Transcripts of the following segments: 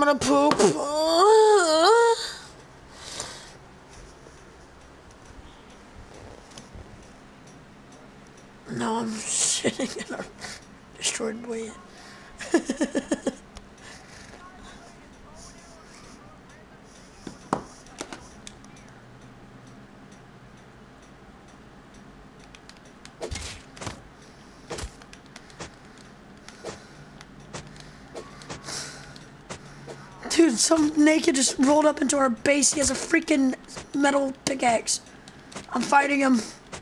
gonna poop. No, I'm sitting in a destroyed way. Dude, some naked just rolled up into our base. He has a freaking metal pickaxe. I'm fighting him.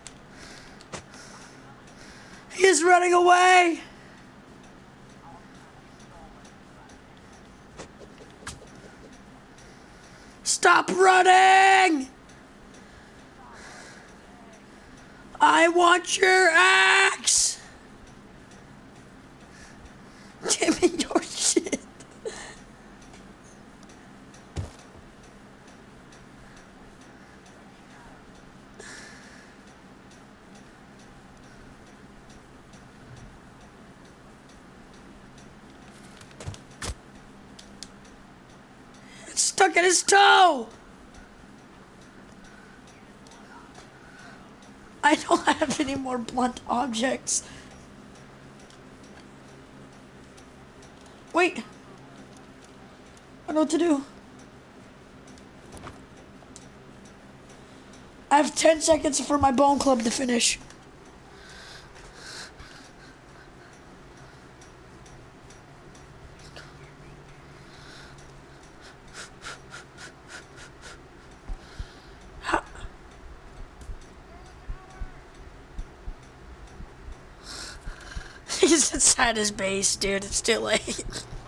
He is running away. Stop running! I want your axe! Give me your shit. It's stuck in his toe! I don't have any more blunt objects. Wait. I know what to do. I have 10 seconds for my bone club to finish. He's inside his base, dude. It's too late.